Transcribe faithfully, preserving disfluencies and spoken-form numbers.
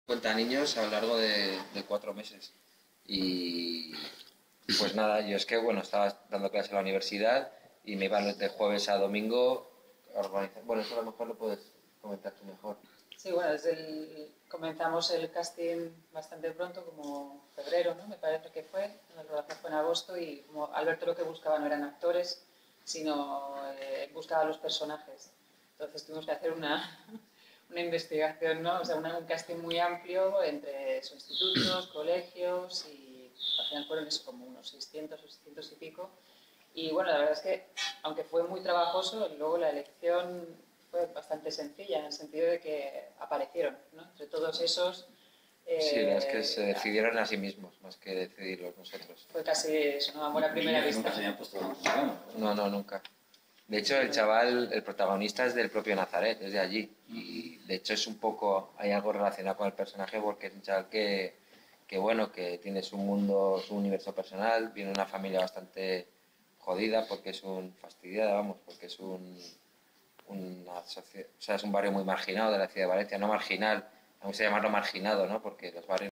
cincuenta niños a lo largo de, de cuatro meses. Y pues nada, yo es que bueno, estaba dando clases en la universidad y me iba de jueves a domingo a organizar. Bueno, eso a lo mejor lo puedes comentar tú mejor. Sí, bueno, desde el, comenzamos el casting bastante pronto, como febrero, ¿no? Me parece que fue, la rodaje fue en agosto y como Alberto lo que buscaba no eran actores, sino eh, buscaba los personajes. Entonces tuvimos que hacer una, una investigación, ¿no? O sea, una, un casting muy amplio entre sus institutos, colegios y al final fueron eso, como unos seiscientos o seiscientos y pico. Y bueno, la verdad es que, aunque fue muy trabajoso, luego la elección fue bastante sencilla, en el sentido de que aparecieron, ¿no? Entre todos esos... Sí, la verdad es que se Eh, decidieron a sí mismos, más que decidirlos nosotros. fue casi eso, ¿no? Amor a primera Niños que vista. nunca se habían puesto en un programa. No, no, nunca. De hecho, el chaval, el protagonista es del propio Nazaret, es de allí. Y de hecho es un poco, hay algo relacionado con el personaje porque es un chaval que, que bueno, que tiene su mundo, su universo personal, viene de una familia bastante jodida porque es un fastidiada, vamos, porque es un, una socie- o sea, es un barrio muy marginado de la ciudad de Valencia, no marginal, me gusta llamarlo marginado, ¿no? Porque los barrios